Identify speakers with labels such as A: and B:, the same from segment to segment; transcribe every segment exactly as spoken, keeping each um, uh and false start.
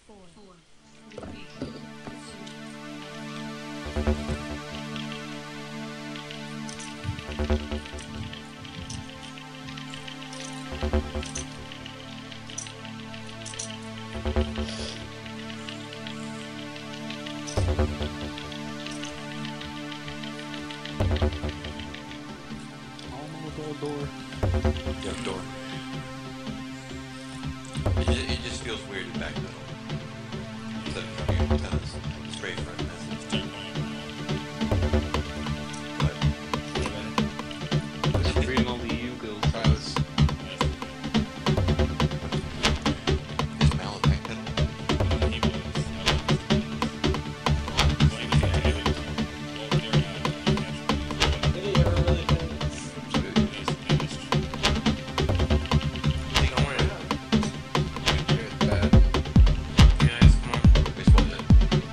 A: Door.
B: Yeah, door. It just, it just feels weird to back middle. Instead of coming in tennis, straight front message. But
A: Just reading all the Yugo files.
B: is Mal a back pedal? Which one then?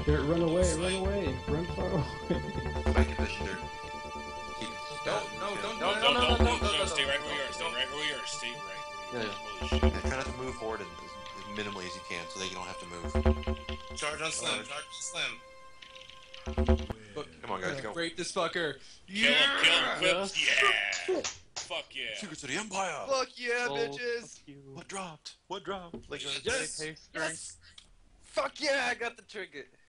A: Garrett, run away, run away, run far away.
B: My conditioner. Keep
C: Don't, no, don't,
D: No,
C: no,
D: no,
C: no,
D: no,
C: no,
D: no,
C: no,
D: no,
C: no,
D: stay right where you are,
C: no,
D: stay
C: don't.
D: right where you are, stay right where you are.
B: Yeah.
D: Holy shit.
B: Yeah, try not to move forward as, as minimally as you can so they don't have to move.
C: Charge on Slim, charge on Slim.
B: Come on, guys, go.
C: Rape this fucker.
D: Kill him, kill him, Clips, yeah! Fuck yeah.
B: Secrets of the Empire!
E: Fuck yeah,
A: Oh,
E: bitches!
A: fuck you.
B: What dropped? What dropped? Like,
C: Yes!
A: Hey,
E: Yes! Fuck yeah, I got the trinket.